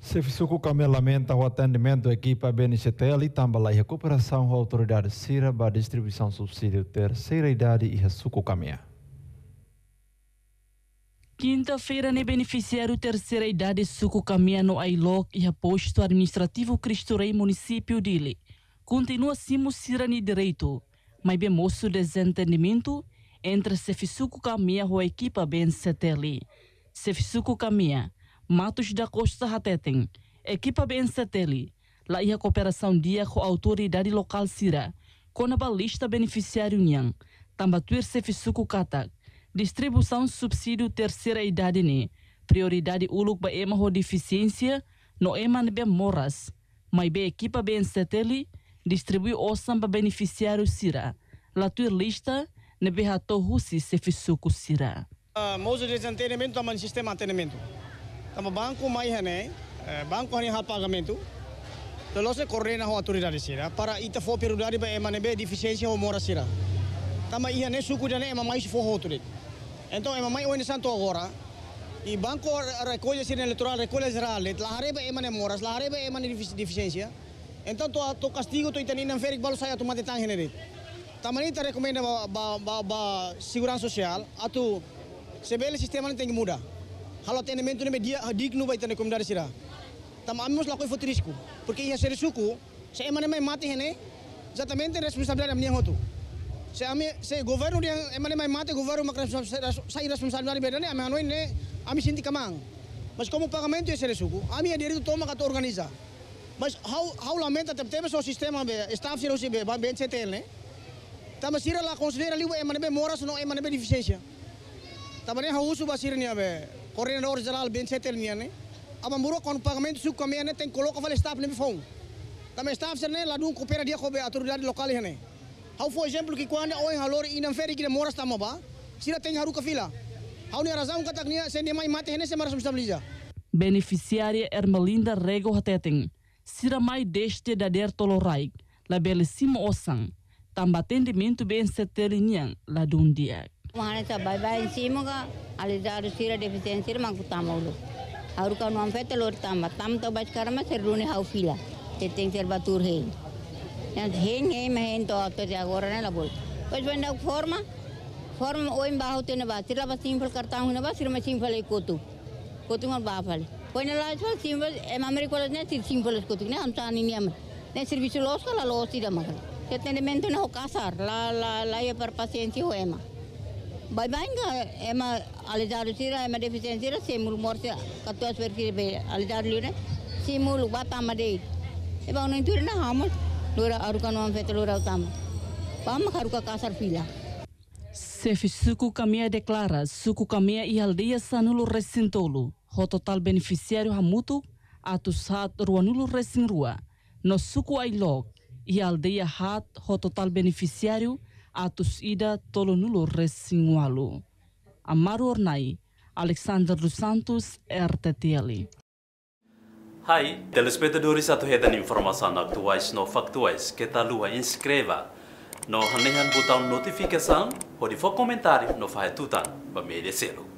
Sefisuku kami lamenta o atendimento da equipa BNCTL e também a recuperação da autoridade Sira para a distribuição subsídio terceira idade e a suku kami. Quinta-feira, ne beneficiário terceira idade suku kami no Ailok e a posto administrativo Cristo Rei município dele. Continua simo Sira ni direito, mas bem moço desentendimento entre Sefisuku kami e a equipa BNCTL. Sefisuku kami Matos da Costa Hateteng, equipa BNCTL, lá e a cooperação dia com a autoridade local Sira, com a lista beneficiário Nhang, tambatuir Sefisuku Katak, distribuição subsídio terceira idade ne, prioridade uluk ba ema ho deficiência, no ema ne bem moras, mas be equipa BNCTL, distribui osam ba beneficiário Sira, lá tuir lista, ne be hato husi Sefisuku Sira. Mozo desentendimento também sistema de atendimento. Tama banco mai hane, banco hani hal pagamento. Terus coordena a autoridade Sira para ita for prioridade ba ema ne be deficiência ho mora Sira. Tama ihane suku dane ema mais for autoridade. Então ema mai o santo agora. E banco recolhe Sira eleitoral recolhe geral, la hareba ema ne moras, la hareba ema ne deficiência. Então to castigo to itani nan ferik balu saya to mate tang hene. Tamani ta recomenda ba segurança social atu sebele sistema tem que mudar. Halo atendimento ne media digno vai ter comunidade Sira. Tam amemos lá coi risco, porque ia ser suku, se emane mai mate hene, exatamente responsabilidade minha hotu. Se governo dia emane mai mate governo mak sai responsabilidade bedane ame anoi ne ami sinti kamang. Mas como pagamento ia ser suku, ami é direito toma que organiza. Mas how lamenta teve so sistema be staff Sira se be BNCTL ne. Tam Sira lá considera liu emane be moras no emane be deficiência. Também a uso basir ni abe coordenador geral BNCTL ni ane. Aba muro com pagamento suku kami ane tem coloca vale staff nem phone. Também staff ser ne lá dum coopera dia com a autoridade local ane. How for exemplo que quando oi halor inam feri que moras tamaba, Sira tem haru kafila. How ni razão katak ni se ne mai mate ane se responsabiliza. Beneficiária Ermelinda Rego Hateteng, Sira mai deste da der tolorai, la belissimo osang, tamba atendimento BNCTL niang la dum dia. Mana sa bye em cima ka alizado Sira deficiência mang kutama ulo. Haru ka nuam fete lor tama tam to bas karama serune hau fila. Teteng serba tur hen. Yang hen to agora ne la bol. Pois venda forma oim bahu tene ba Sira ba simple karta hu ne ba Sira ma simple kotu. Kotu ngon ba fale. Pois ne la so simple em America ne simple kotu ne amsani ni am. Ne serviço los ka la los Sira ma. Atendimento ne ho kasar la ya per paciente ho ema. Bye-bye nga ema alizado Sira ema deficiência Sira semul morte 14 verki be alizado lune semul bata made e ba no intura na hamos lora aruka no fete lora tam pam karuka kasar fila. Sefisuku kami declara suku kami e aldeia sanulo recintolo ho total beneficiário hamutu atus hat ruanulo recin rua no suku Ailok e aldeia hat ho total beneficiário atus ida tolonulo resingualo. Amaro Ornai, Alexander dos Santos, RTTL. Hai, telespectadores atuhedan informação atuais no factuais que tal lua inscreva no hanehan botão notificação ou de for comentário no fahetutan ba media selo.